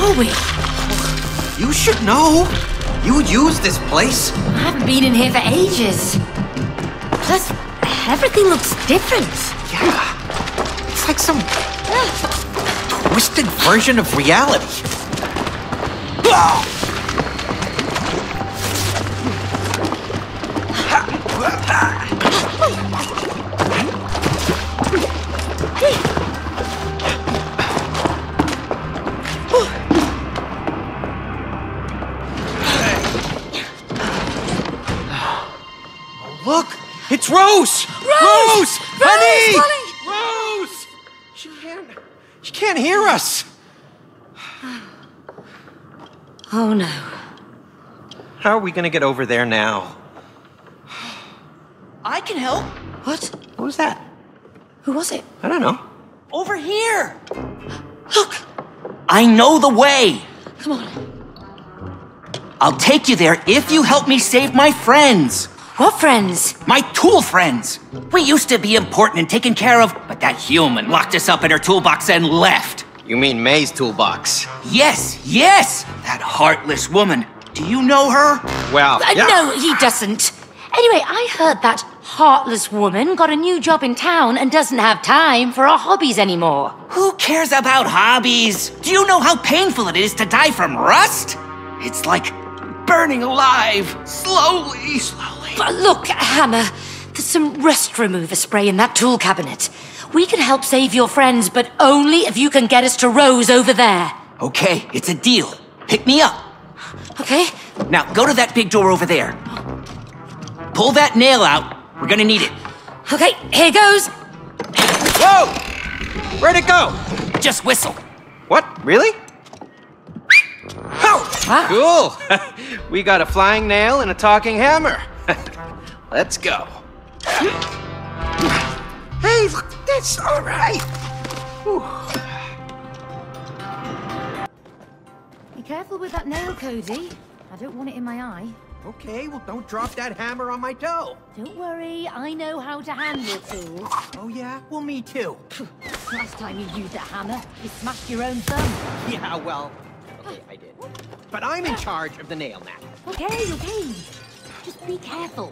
are we? You should know. You use this place. I haven't been in here for ages. Plus, everything looks different. Yeah. It's like some twisted version of reality. Look! It's Rose! Rose! Honey! Rose! She can't hear us! Oh no. How are we gonna get over there now? I can help. What? What was that? Who was it? I don't know. Over here. Look! I know the way. Come on. I'll take you there if you help me save my friends. What friends? My tool friends. We used to be important and taken care of, but that human locked us up in her toolbox and left. You mean May's toolbox? Yes, yes! That heartless woman. Do you know her? Well, yeah. No, he doesn't. Anyway, I heard that heartless woman got a new job in town and doesn't have time for her hobbies anymore. Who cares about hobbies? Do you know how painful it is to die from rust? It's like burning alive, slowly. But look, Hammer, there's some rust remover spray in that tool cabinet. We can help save your friends, but only if you can get us to Rose over there. Okay, it's a deal. Pick me up. Okay? Now, go to that big door over there. Pull that nail out. We're gonna need it. Okay, here goes. Whoa! Where'd it go? Just whistle. What? Really? Oh! Wow. Cool! We got a flying nail and a talking hammer. Let's go. Hey, look at this! All right! Whew. Be careful with that nail, Cody. I don't want it in my eye. Okay, well, don't drop that hammer on my toe. Don't worry, I know how to handle tools. Oh, yeah? Well, me too. Last time you used a hammer, you smashed your own thumb. Yeah, well, okay, I did. But I'm in charge of the nail now. Okay. Just be careful.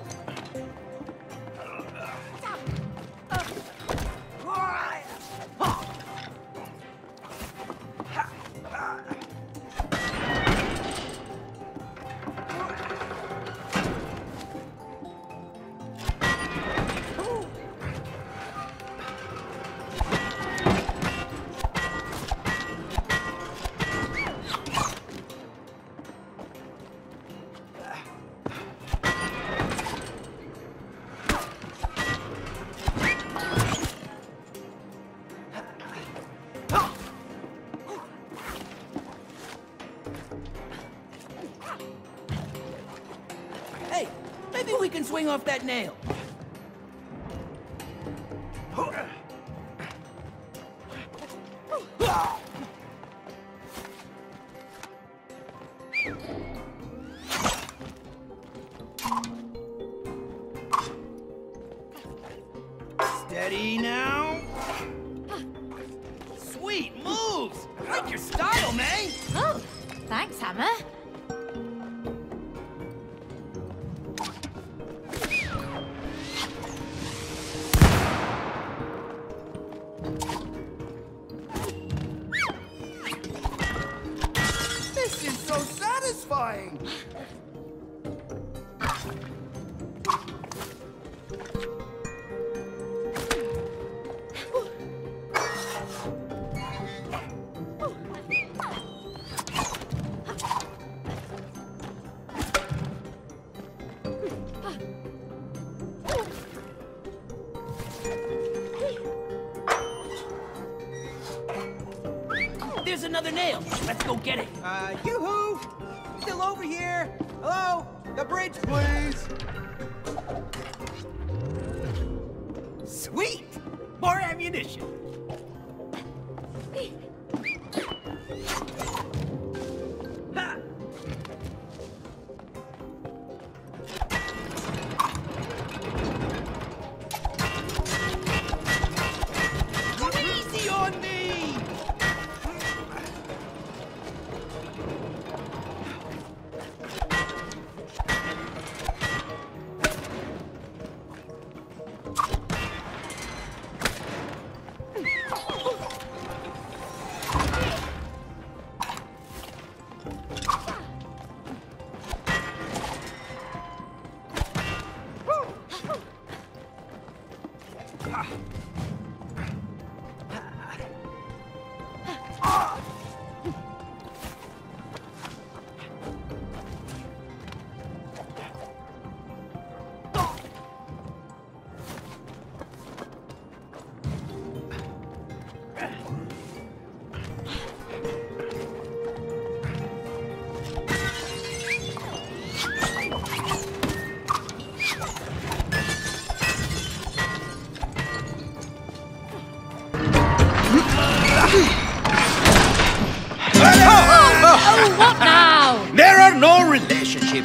Hey, maybe we can swing off that nail. Steady now. Sweet moves. I like your style, May. Oh, thanks, Hammer. This is so satisfying. There's another nail. Let's go get it. Yoo-hoo! Still over here. Hello? The bridge, please. Sweet. More ammunition. Ha! Go easy on me.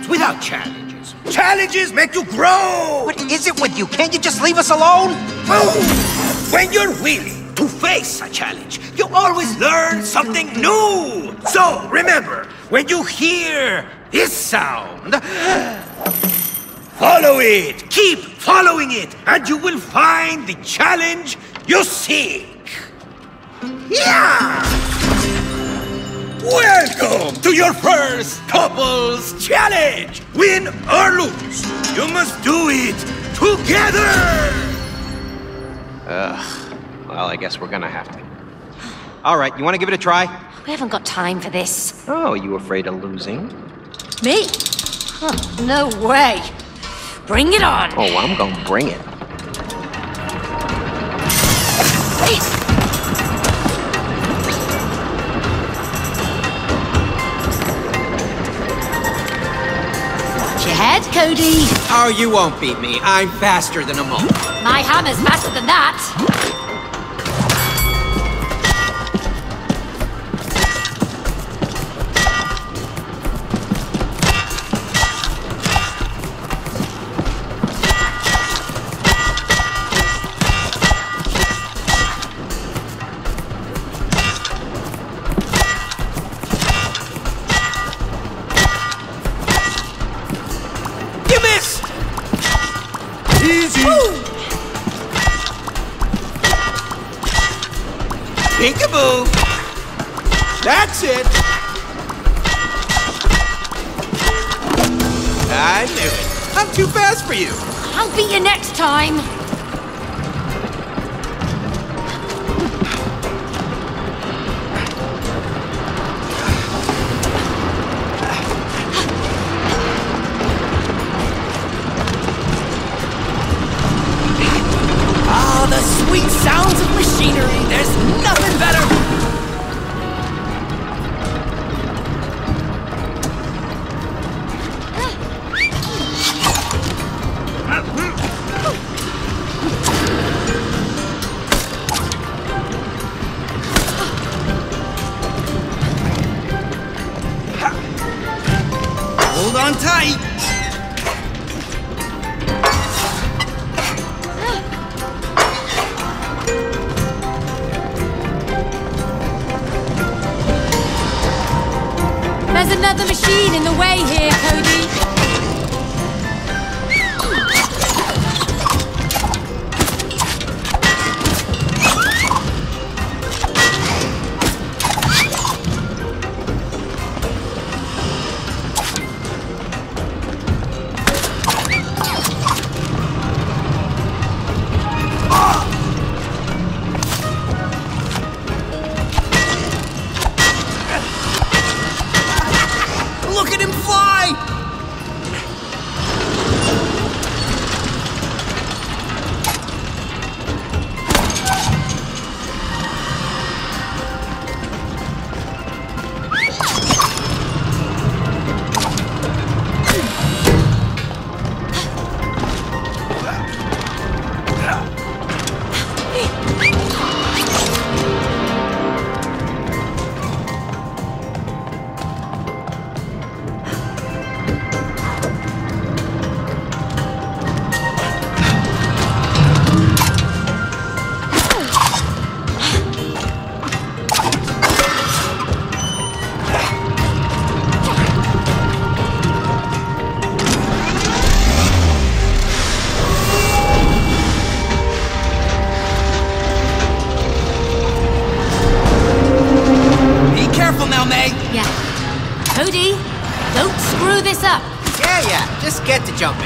experience without challenges. Challenges make you grow! What is it with you? Can't you just leave us alone? Oh, when you're willing to face a challenge, you always learn something new! So, remember, when you hear this sound, follow it! Keep following it, and you will find the challenge you seek! Yeah! Welcome to your first couples challenge! Win or lose, you must do it together! Well, I guess we're gonna have to. All right, you want to give it a try? We haven't got time for this. Oh, you afraid of losing? Me? Oh, no way. Bring it on. Oh, I'm gonna bring it. Watch your head, Cody. Oh, you won't beat me. I'm faster than a mole. My hammer's faster than that. Peekaboo! That's it! I knew it. I'm too fast for you. I'll beat you next time. Ah, the sweet sounds of machinery. There's nothing better. Hold on tight. There's another machine in the way here, Cody. Look at him fly! Be careful now, May. Yeah. Cody, don't screw this up. Yeah, just get to jumping.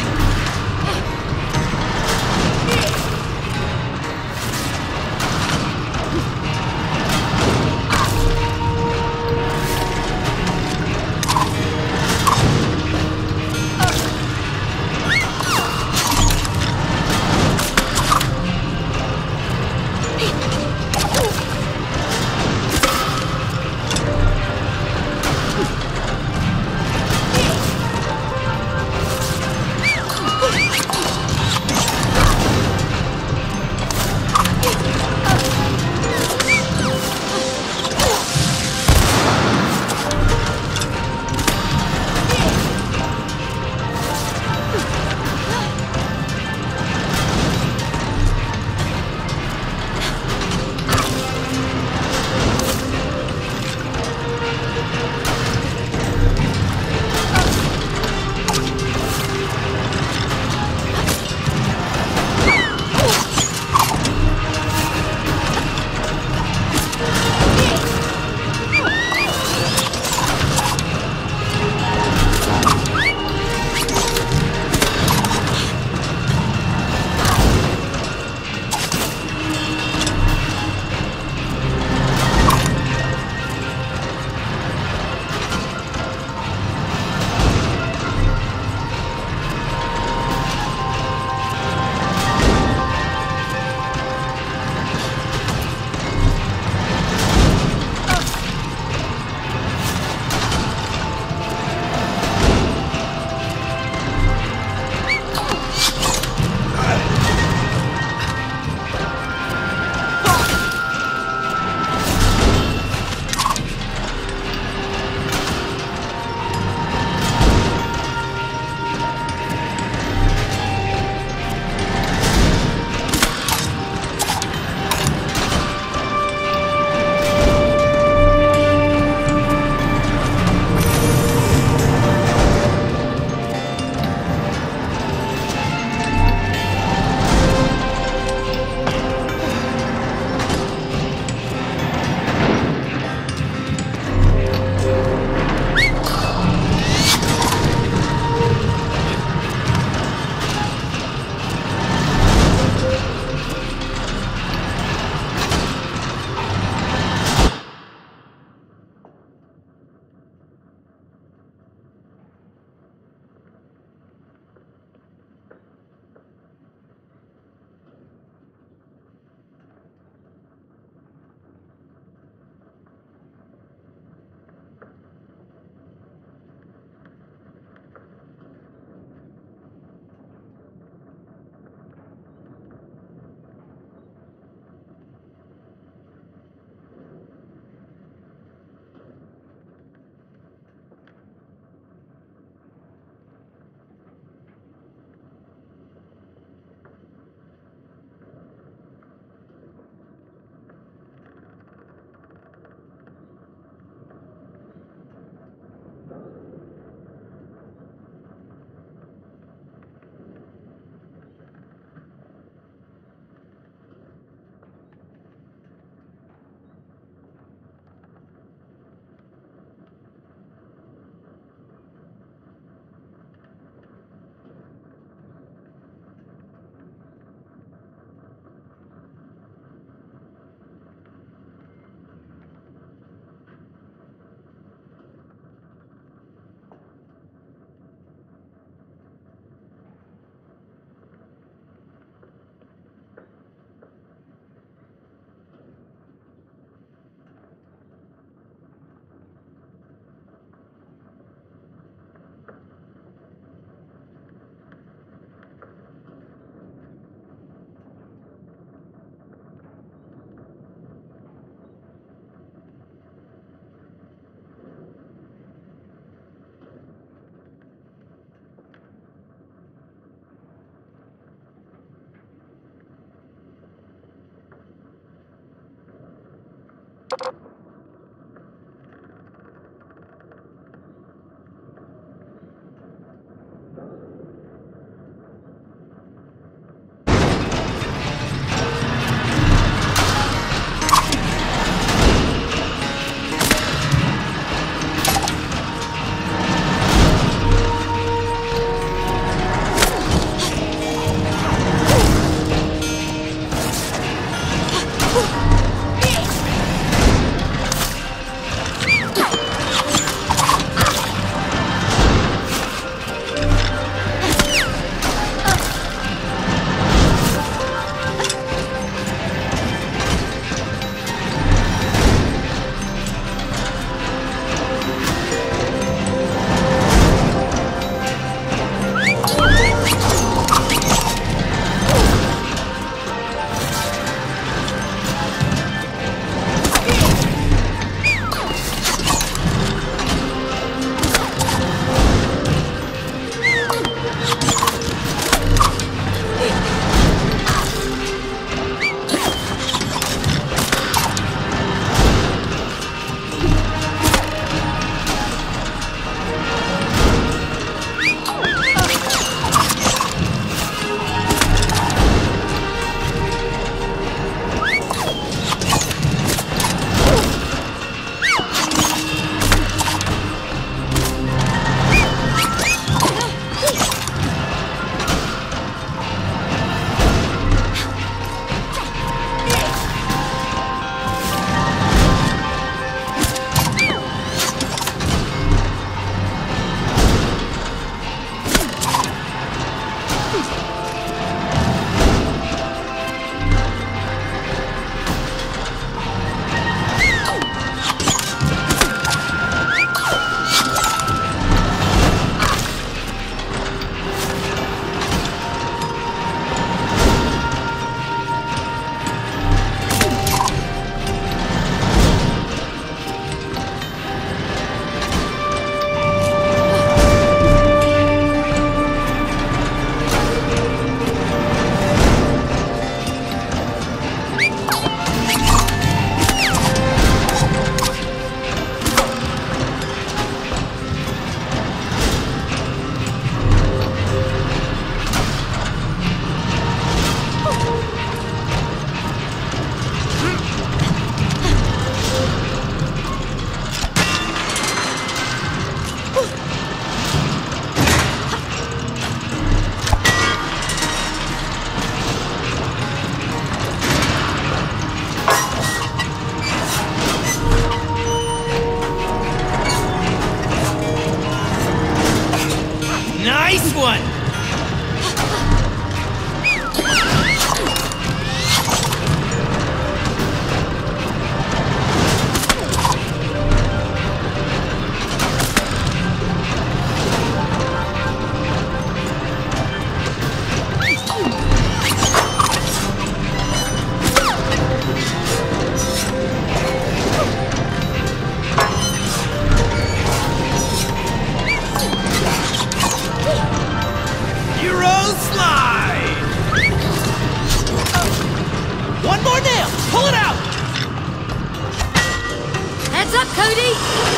up, Cody!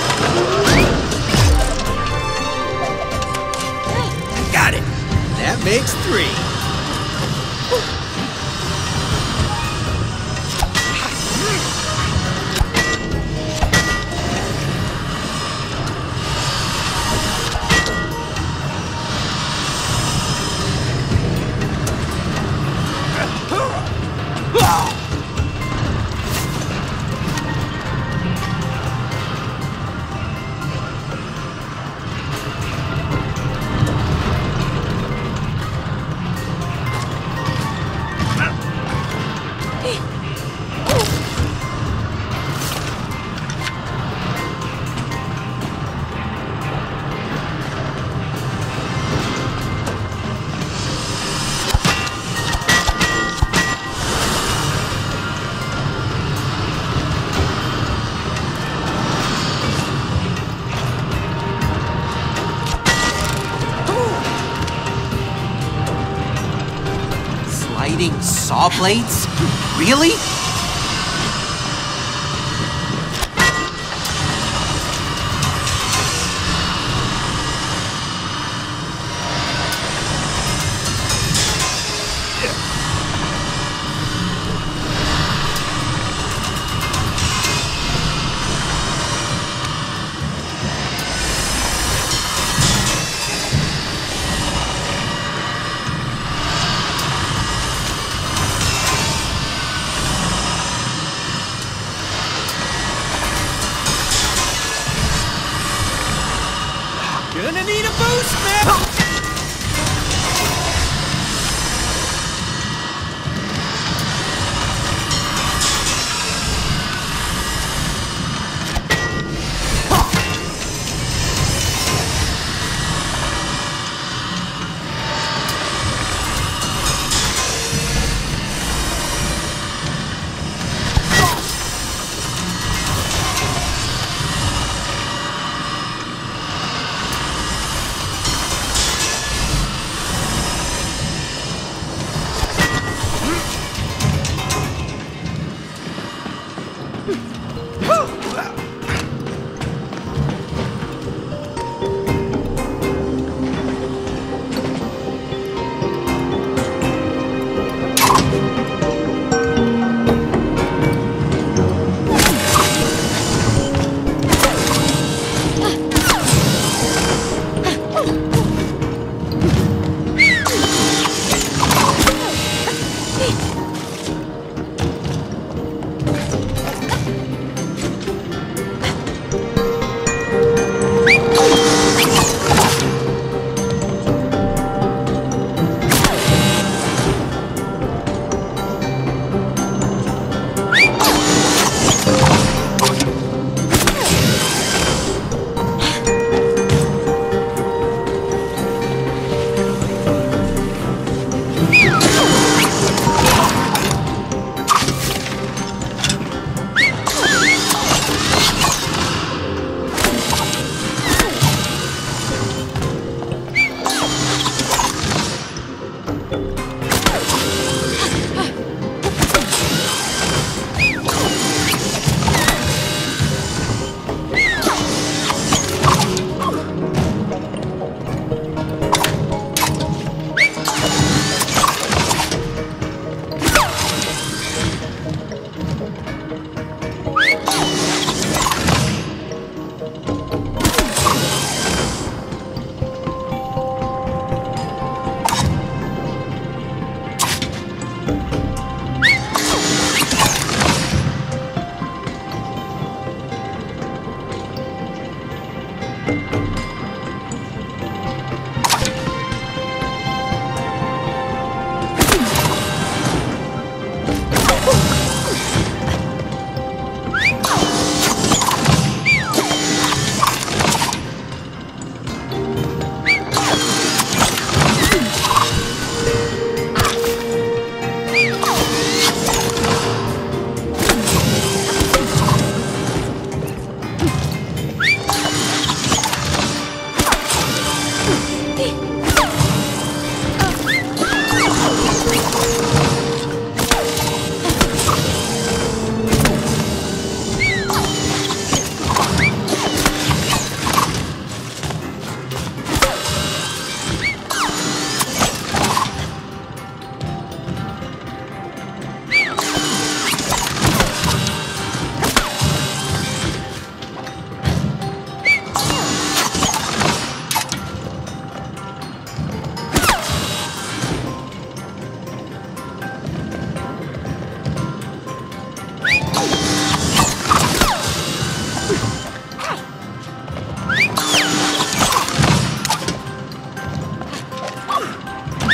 Got it. That makes 3. Saw blades? Really? Gonna need a boost, man!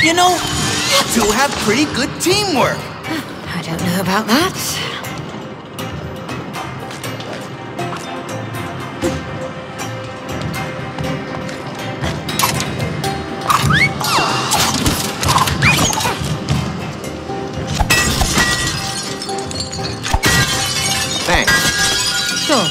You know, you two have pretty good teamwork. I don't know about that. Thanks. Sure.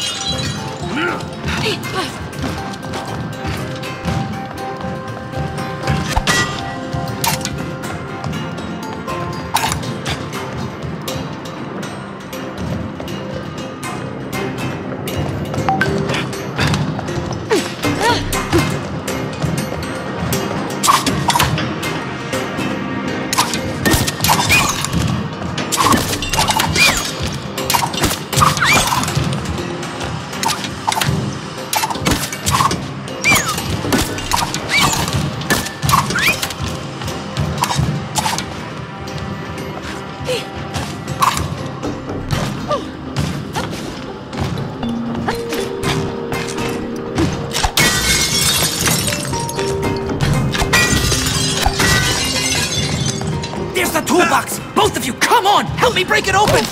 There's the toolbox! Both of you, come on! Help me break it open!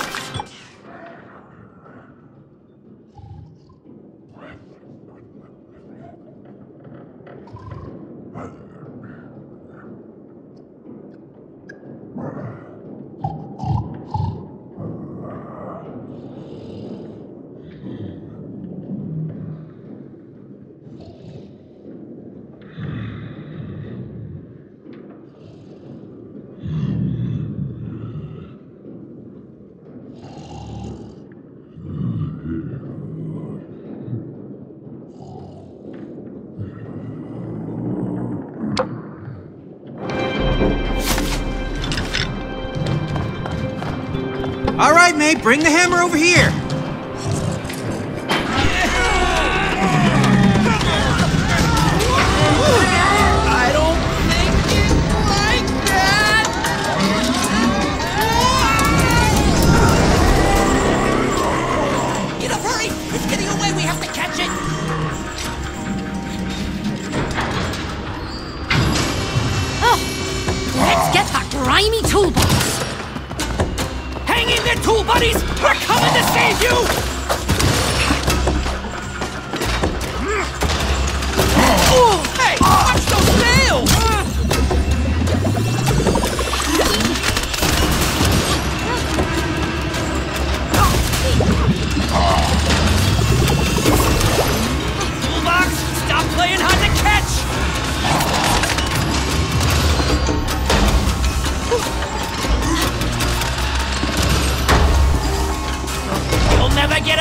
All right, May, bring the hammer over here. I don't think it's like that! Get up, hurry! It's getting away, we have to catch it! Let's get that grimy toolbox. Hang in there, tool buddies! We're coming to save you! Hey, watch those nails! Toolbox, stop playing hard to catch! You'll never get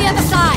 the other side!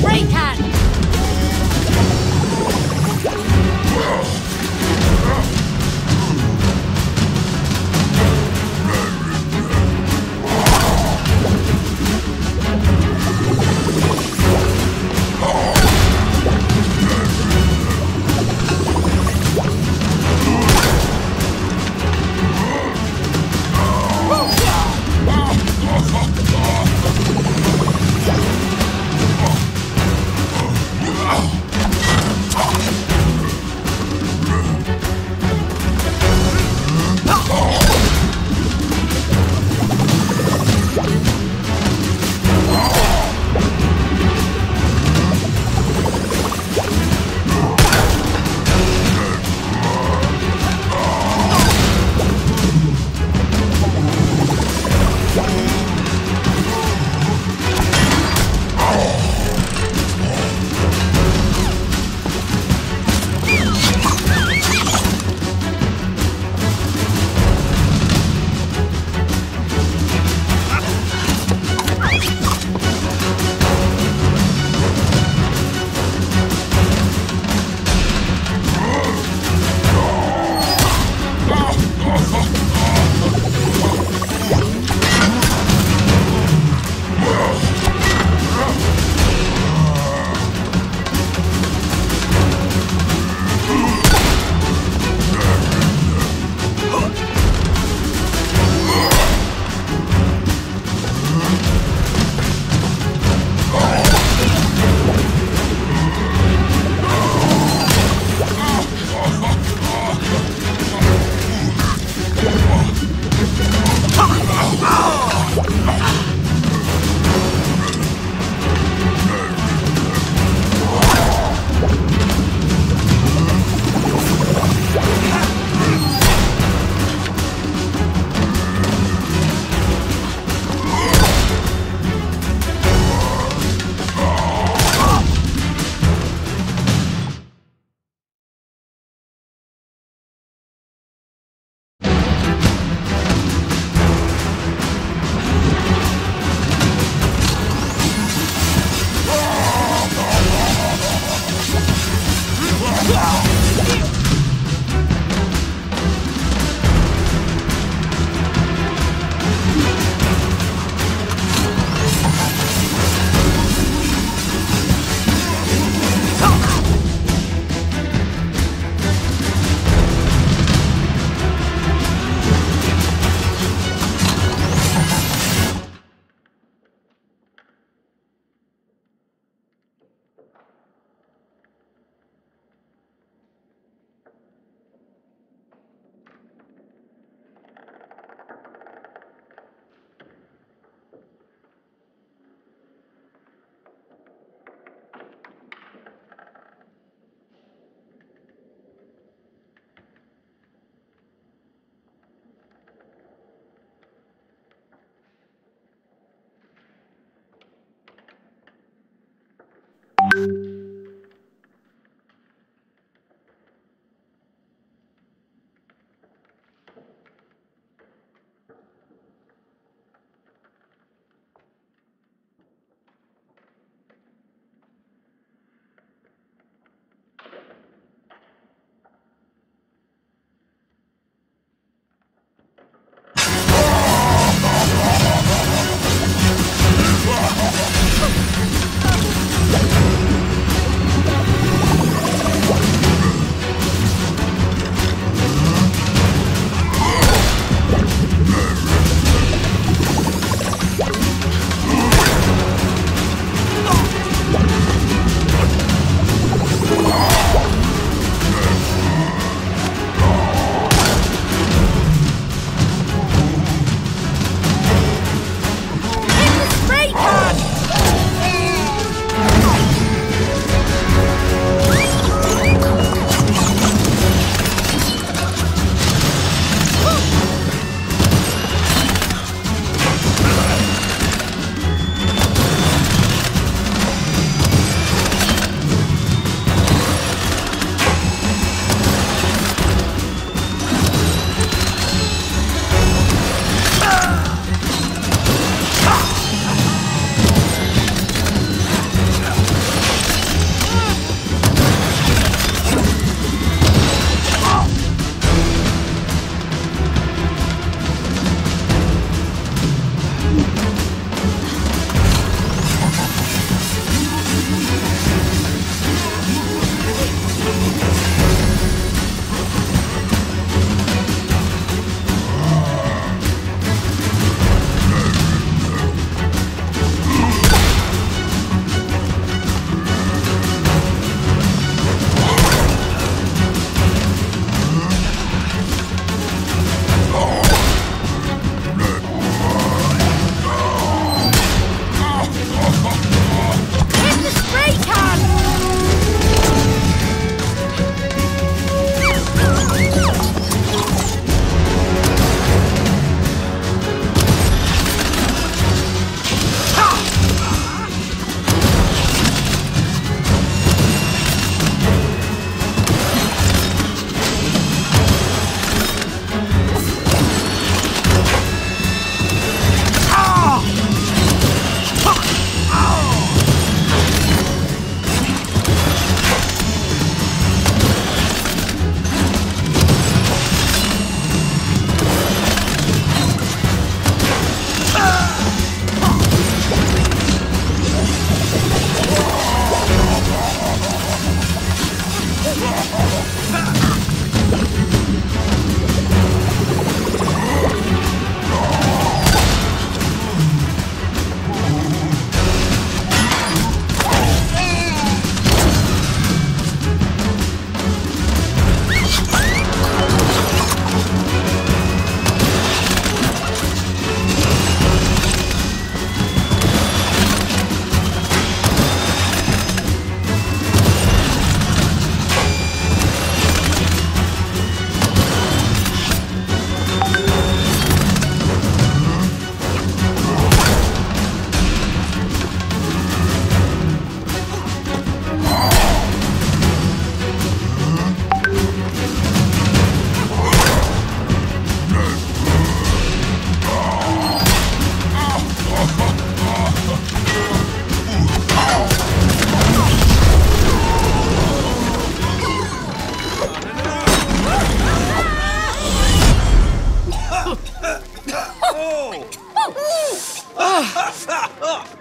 spray can!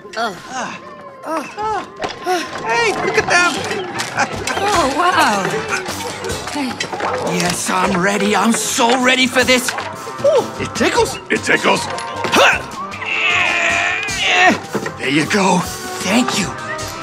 Hey, look at them! Oh, wow. Yes, I'm ready. I'm so ready for this. Ooh, it tickles. It tickles. Huh. There you go. Thank you.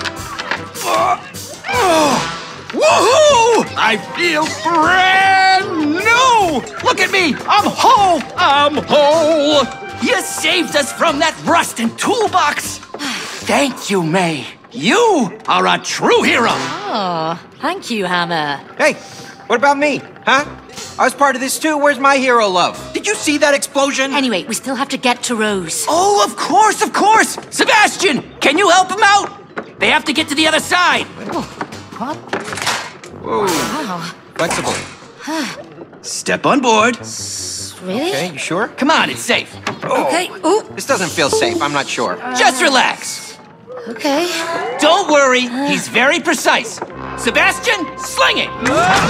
Woohoo! I feel brand new! Look at me. I'm whole. I'm whole! You saved us from that rust and toolbox. Thank you, May. You are a true hero. Oh, thank you, Hammer. Hey, what about me? Huh? I was part of this too. Where's my hero love? Did you see that explosion? Anyway, we still have to get to Rose. Oh, of course, of course. Sebastian, can you help him out? They have to get to the other side. What? Whoa. Wow. Flexible. Step on board. Really? Okay, you sure? Come on, it's safe. Okay. Ooh. This doesn't feel safe. I'm not sure. Just relax. Okay. Don't worry, he's very precise. Sebastian, sling it.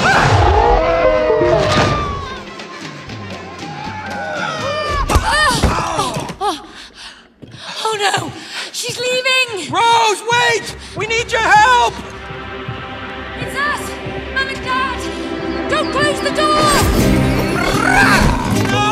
Oh no! She's leaving! Rose, wait! We need your help! It's us! Mom and Dad! Don't close the door! No!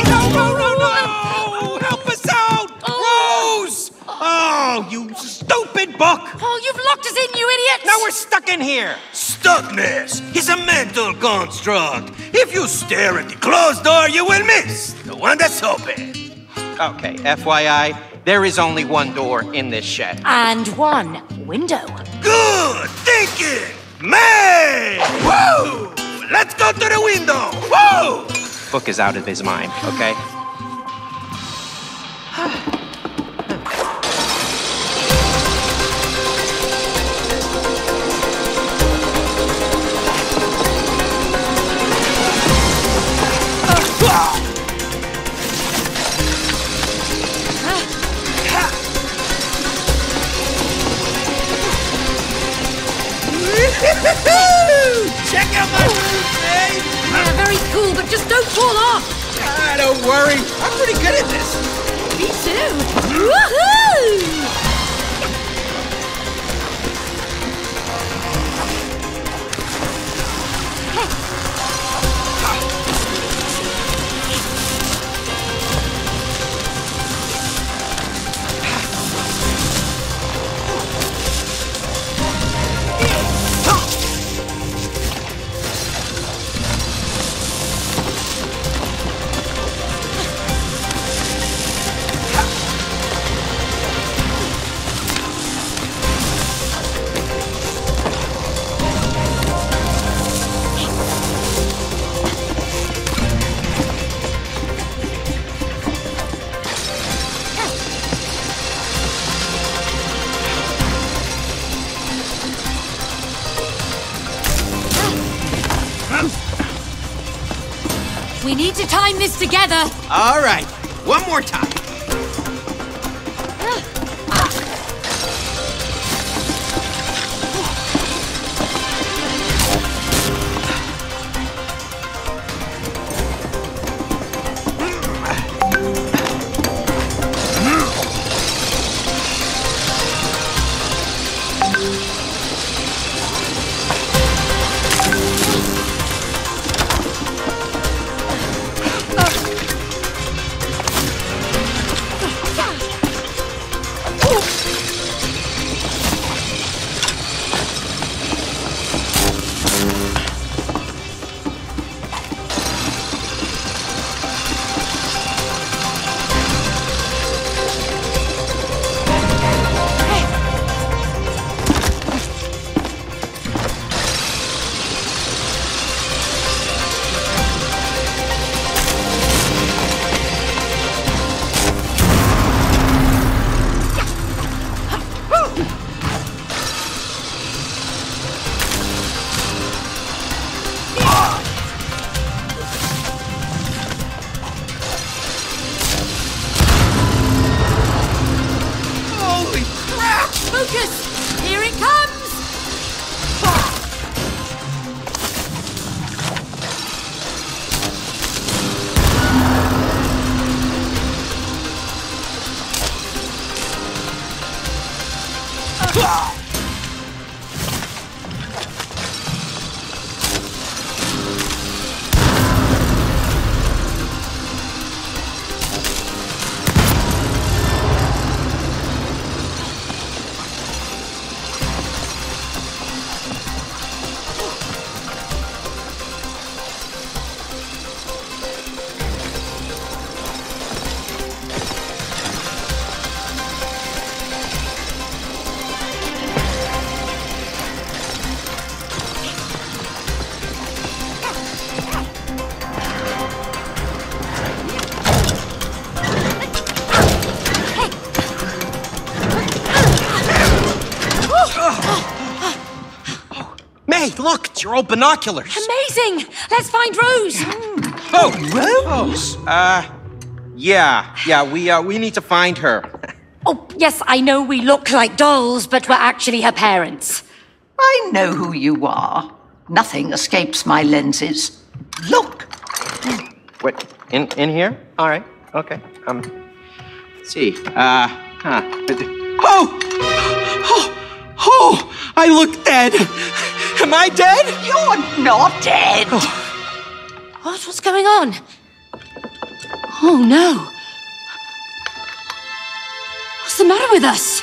Help us out! Rose! Oh, you stupid book! Oh, you've locked us in, you idiots! Now we're stuck in here! Stuckness is a mental construct. If you stare at the closed door, you will miss the one that's open. Okay, FYI, there is only one door in this shed. And one window. Good thinking, May! Woo! Let's go to the window. Woo! Book is out of his mind, okay? Check out my boots, May! Yeah, very cool, but just don't fall off! Don't worry, I'm pretty good at this. Me too! Woohoo! We need to time this together. All right, one more time. May, look, it's your old binoculars. Amazing! Let's find Rose. Rose? Yeah, we need to find her. Oh, yes, I know we look like dolls, but we're actually her parents. I know who you are. Nothing escapes my lenses. Look! What, in here? All right, okay. Let's see. Oh, I look dead. Am I dead? You're not dead. What's going on? Oh, no. What's the matter with us?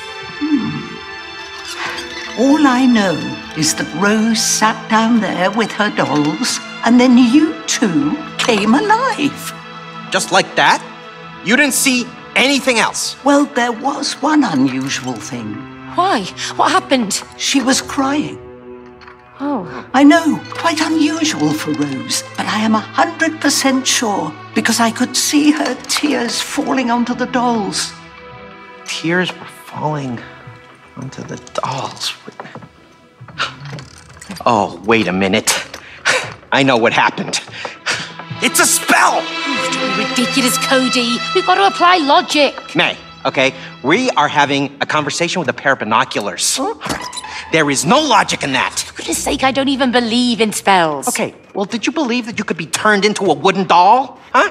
All I know is that Rose sat down there with her dolls, and then you two came alive. Just like that? You didn't see anything else? Well, there was one unusual thing. Why? What happened? She was crying. Oh. I know, quite unusual for Rose, but I am 100% sure because I could see her tears falling onto the dolls. Tears were falling onto the dolls. Oh, wait a minute. I know what happened. It's a spell! Don't be ridiculous, Cody. We've got to apply logic. May, okay? We are having a conversation with a pair of binoculars. There is no logic in that. For goodness sake, I don't even believe in spells. Okay, well, did you believe that you could be turned into a wooden doll? Huh?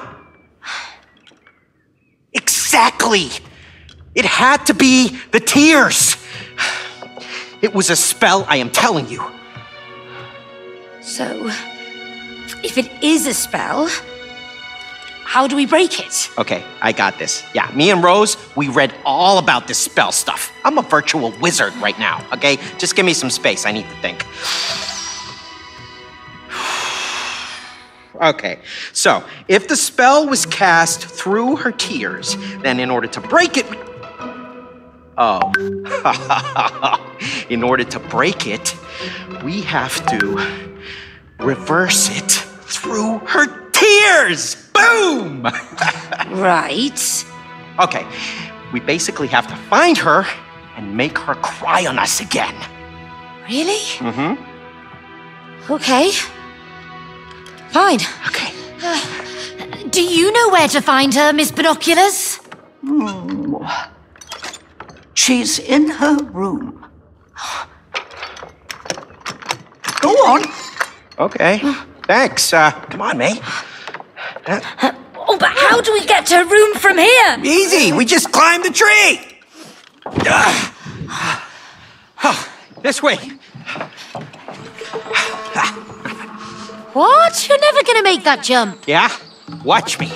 Exactly. It had to be the tears. It was a spell, I am telling you. So, if it is a spell, how do we break it? Okay, I got this. Yeah, me and Rose, we read all about this spell stuff. I'm a virtual wizard right now, okay? Just give me some space, I need to think. Okay, so if the spell was cast through her tears, then in order to break it... Oh. In order to break it, we have to reverse it through her tears! Boom! Right. Okay, we basically have to find her and make her cry on us again. Really? Mm-hmm. Okay. Fine. Okay. Do you know where to find her, Miss Binoculars? She's in her room. Go on. Okay, thanks. Come on, May. Oh, but how do we get to her room from here? Easy, we just climbed the tree. Oh, this way. What? You're never gonna make that jump. Yeah? Watch me.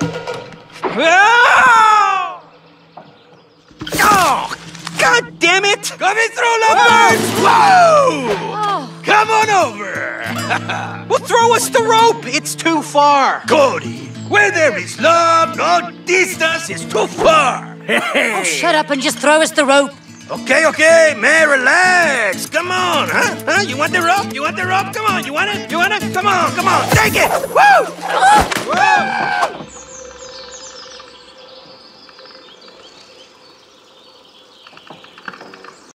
Oh, God damn it! Coming through the birds! Whoa! Oh. Come on over! Well, throw us the rope! It's too far! Cody, where there is love, no distance is too far! Oh, shut up and just throw us the rope. Okay, man, relax. Come on, huh? You want the rope? You want the rope? Come on, you want it? You want it? Come on, take it! Woo! Oh. Woo!